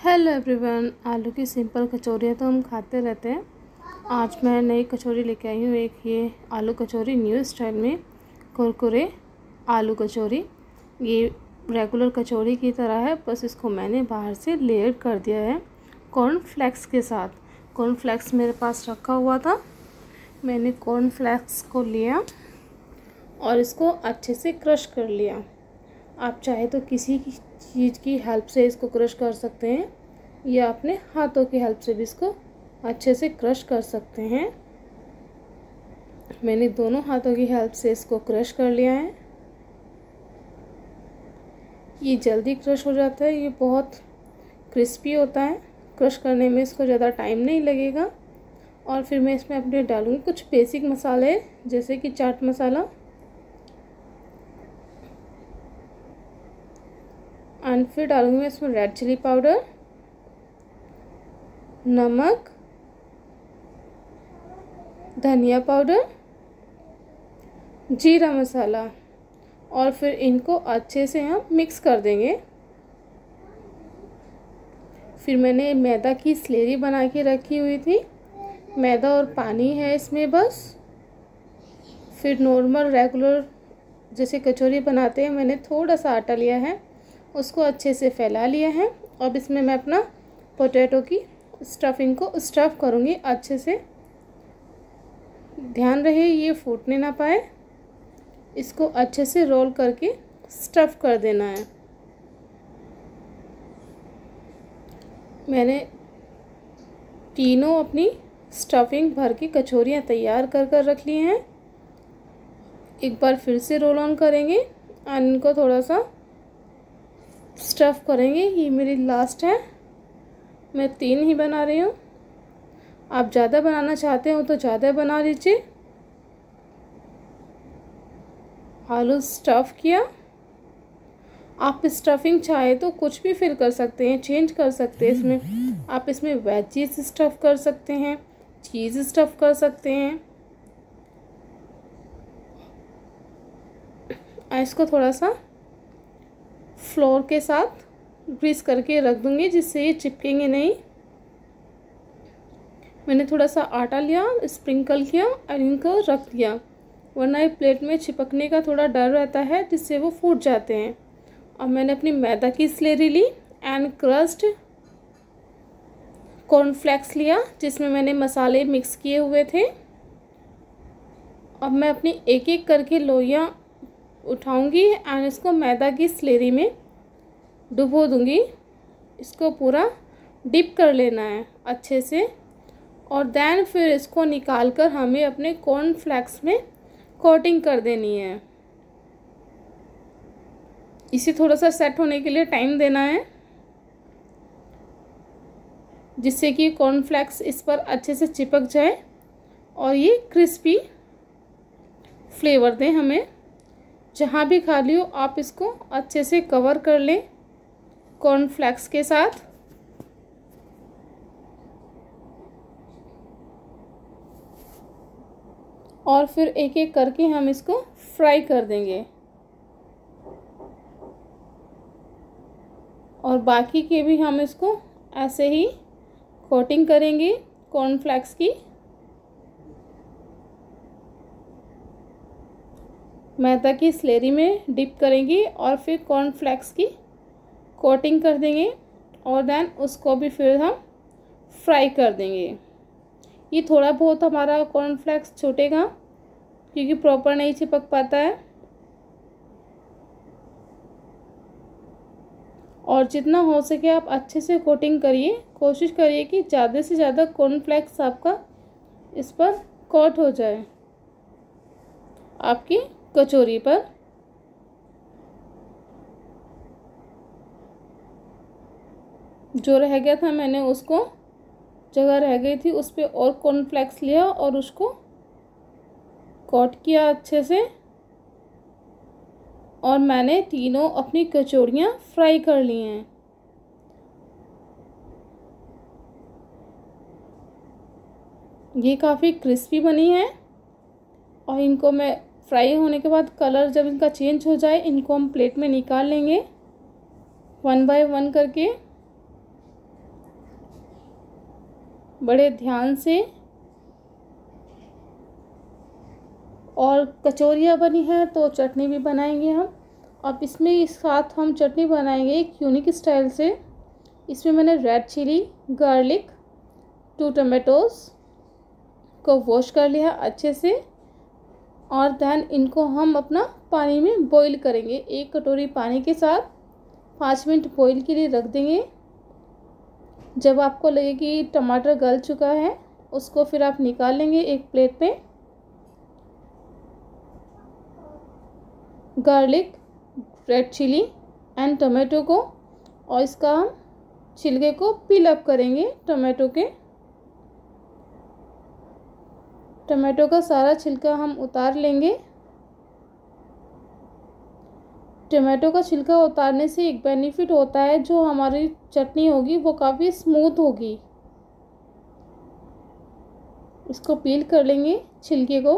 Hello everyone. आलू की simple कचौरियाँ तो हम खाते रहते हैं। आज मैं नई कचौरी लेके आई हूँ। एक ये आलू कचौरी न्यू स्टाइल में, कुरकुरे आलू कचौरी। ये रेगुलर कचौरी की तरह है, बस इसको मैंने बाहर से लेयर कर दिया है कॉर्नफ्लेक्स के साथ। कॉर्नफ्लेक्स मेरे पास रखा हुआ था, मैंने कॉर्नफ्लेक्स को लिया और इसको अच्छे से क्रश कर लिया। आप चाहे तो किसी की चीज़ की हेल्प से इसको क्रश कर सकते हैं या अपने हाथों की हेल्प से भी इसको अच्छे से क्रश कर सकते हैं। मैंने दोनों हाथों की हेल्प से इसको क्रश कर लिया है। ये जल्दी क्रश हो जाता है, ये बहुत क्रिस्पी होता है। क्रश करने में इसको ज़्यादा टाइम नहीं लगेगा। और फिर मैं इसमें अपने डालूँगी कुछ बेसिक मसाले, जैसे कि चाट मसाला, एंड फिर डालूँगी मैं इसमें रेड चिली पाउडर, नमक, धनिया पाउडर, जीरा मसाला, और फिर इनको अच्छे से हम मिक्स कर देंगे। फिर मैंने मैदा की स्लेरी बना के रखी हुई थी, मैदा और पानी है इसमें बस। फिर नॉर्मल रेगुलर जैसे कचौरी बनाते हैं, मैंने थोड़ा सा आटा लिया है, उसको अच्छे से फैला लिया है। अब इसमें मैं अपना पोटैटो की स्टफिंग को स्टफ़ करूँगी अच्छे से। ध्यान रहे ये फूटने ना पाए। इसको अच्छे से रोल करके स्टफ़ कर देना है। मैंने तीनों अपनी स्टफिंग भर के कचौरियाँ तैयार कर कर रख ली हैं। एक बार फिर से रोल ऑन करेंगे और इनको थोड़ा सा स्टफ़ करेंगे। ये मेरी लास्ट है, मैं 3 ही बना रही हूँ। आप ज़्यादा बनाना चाहते हो तो ज़्यादा बना लीजिए। आलू स्टफ़ किया। आप स्टफिंग चाहे तो कुछ भी फिल कर सकते हैं, चेंज कर सकते हैं। इसमें आप इसमें वेजीज स्टफ़ कर सकते हैं, चीज़ स्टफ़ कर सकते हैं। इसको थोड़ा सा फ्लोर के साथ ग्रीस करके रख दूँगी, जिससे ये चिपकेंगे नहीं। मैंने थोड़ा सा आटा लिया, स्प्रिंकल किया और इनको रख दिया, वरना ये प्लेट में चिपकने का थोड़ा डर रहता है, जिससे वो फूट जाते हैं। अब मैंने अपनी मैदा की स्लेरी ली एंड क्रस्ड कॉर्नफ्लेक्स लिया, जिसमें मैंने मसाले मिक्स किए हुए थे। अब मैं अपनी एक एक करके लोइयाँ उठाऊंगी एंड इसको मैदा की स्लेरी में डुबो दूंगी। इसको पूरा डिप कर लेना है अच्छे से, और देन फिर इसको निकाल कर हमें अपने कॉर्नफ्लेक्स में कोटिंग कर देनी है। इसे थोड़ा सा सेट होने के लिए टाइम देना है, जिससे कि कॉर्नफ्लेक्स इस पर अच्छे से चिपक जाए और ये क्रिस्पी फ्लेवर दें हमें। जहाँ भी खाली हो आप इसको अच्छे से कवर कर लें कॉर्नफ्लेक्स के साथ। और फिर एक एक करके हम इसको फ्राई कर देंगे, और बाकी के भी हम इसको ऐसे ही कोटिंग करेंगे कॉर्नफ्लेक्स की। मैदा की स्लेरी में डिप करेंगे और फिर कॉर्नफ्लेक्स की कोटिंग कर देंगे, और देन उसको भी फिर हम फ्राई कर देंगे। ये थोड़ा बहुत हमारा कॉर्नफ्लेक्स छूटेगा क्योंकि प्रॉपर नहीं चिपक पाता है। और जितना हो सके आप अच्छे से कोटिंग करिए, कोशिश करिए कि ज़्यादा से ज़्यादा कॉर्नफ्लेक्स आपका इस पर कोट हो जाए आपकी कचौरी पर। जो रह गया था मैंने उसको, जगह रह गई थी उस पर और कॉर्नफ्लेक्स लिया और उसको कोट किया अच्छे से, और मैंने तीनों अपनी कचौरियाँ फ्राई कर ली हैं। ये काफ़ी क्रिस्पी बनी है, और इनको मैं फ्राई होने के बाद कलर जब इनका चेंज हो जाए, इनको हम प्लेट में निकाल लेंगे 1 बाय 1 करके। बड़े ध्यान से। और कचौरियाँ बनी हैं तो चटनी भी बनाएंगे हम। अब इसमें इस साथ हम चटनी बनाएंगे एक यूनिक स्टाइल से। इसमें मैंने रेड चिली, गार्लिक, 2 टमाटोज़ को वॉश कर लिया अच्छे से, और देन इनको हम अपना पानी में बॉईल करेंगे। 1 कटोरी पानी के साथ 5 मिनट बॉईल के लिए रख देंगे। जब आपको लगे कि टमाटर गल चुका है, उसको फिर आप निकाल लेंगे एक प्लेट पे। Garlic, red chilli and tomato को, और इसका हम छिलके को पील अप करेंगे। टमाटो का सारा छिलका हम उतार लेंगे। टमाटो का छिलका उतारने से एक बेनिफिट होता है, जो हमारी चटनी होगी वो काफ़ी स्मूथ होगी। इसको पील कर लेंगे, छिलके को।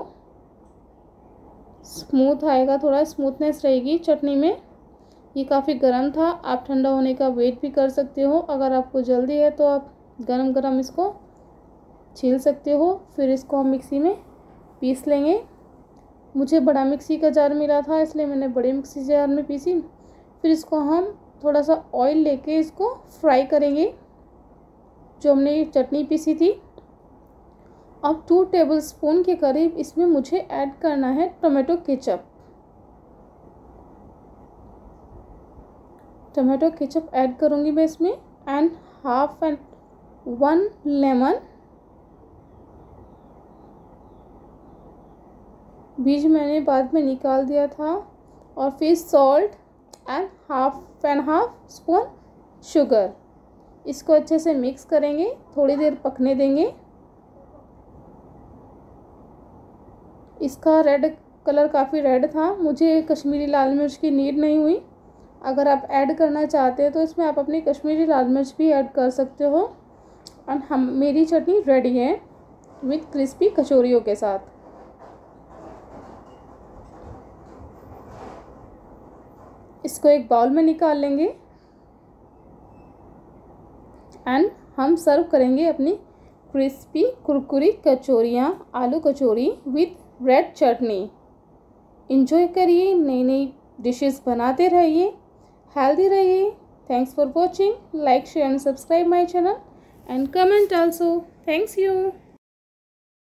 स्मूथ आएगा, थोड़ा स्मूथनेस रहेगी चटनी में। ये काफ़ी गर्म था, आप ठंडा होने का वेट भी कर सकते हो। अगर आपको जल्दी है तो आप गरम गरम इसको छील सकते हो। फिर इसको हम मिक्सी में पीस लेंगे। मुझे बड़ा मिक्सी का जार मिला था, इसलिए मैंने बड़े मिक्सी जार में पीसी। फिर इसको हम थोड़ा सा ऑयल लेके इसको फ्राई करेंगे, जो हमने चटनी पीसी थी। अब 2 टेबलस्पून के करीब इसमें मुझे ऐड करना है टोमेटो केचप ऐड करूँगी मैं इसमें, एंड 1 लेमन, बीज मैंने बाद में निकाल दिया था। और फिर salt and half spoon sugar. इसको अच्छे से मिक्स करेंगे, थोड़ी देर पकने देंगे। इसका रेड कलर काफ़ी रेड था, मुझे कश्मीरी लाल मिर्च की नीड नहीं हुई। अगर आप ऐड करना चाहते हो तो इसमें आप अपनी कश्मीरी लाल मिर्च भी ऐड कर सकते हो। और मेरी चटनी रेडी है विथ क्रिस्पी कचौरियों के साथ। इसको एक बाउल में निकाल लेंगे एंड हम सर्व करेंगे अपनी क्रिस्पी कुरकुरी कचौरियाँ, आलू कचौरी विथ रेड चटनी। इंजॉय करिए, नई नई डिशेस बनाते रहिए, हेल्दी रहिए। Thanks for watching. Like, share and subscribe my channel and comment also. Thanks you.